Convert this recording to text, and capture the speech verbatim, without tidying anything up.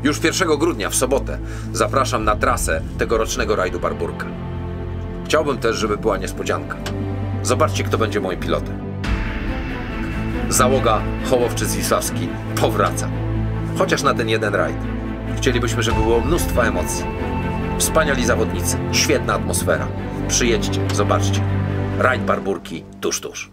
Już pierwszego grudnia, w sobotę, zapraszam na trasę tegorocznego rajdu Barburka. Chciałbym też, żeby była niespodzianka. Zobaczcie, kto będzie moim pilotem. Załoga Hołowczyc-Wisławski powraca. Chociaż na ten jeden rajd. Chcielibyśmy, żeby było mnóstwo emocji. Wspaniali zawodnicy, świetna atmosfera. Przyjedźcie, zobaczcie. Rajd Barburki tuż, tuż.